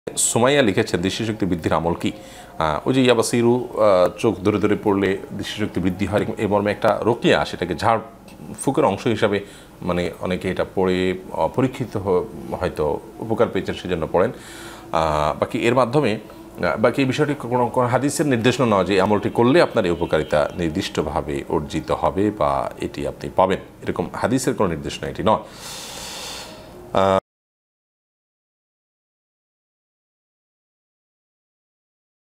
সুমাইয়া লিখেছেন দৃষ্টিশক্তি বৃদ্ধির আমল কি? ওই যে ইয়াবাসিরু চোখ ধরে ধরে পড়লে দৃষ্টিশক্তি বৃদ্ধি হয় এই মর্মে একটা রোকিয়া, সেটাকে ঝাড় ফুকের অংশ হিসাবে মানে অনেকে এটা পড়ে পরীক্ষিত হয়তো উপকার পেয়েছেন সেজন্য পড়েন। বাকি এর মাধ্যমে বাকি এই বিষয়টি কোনো হাদিসের নির্দেশনা নয় যে আমলটি করলে আপনার এই উপকারিতা নির্দিষ্টভাবে অর্জিত হবে বা এটি আপনি পাবেন, এরকম হাদিসের কোনো নির্দেশনা এটি নয়।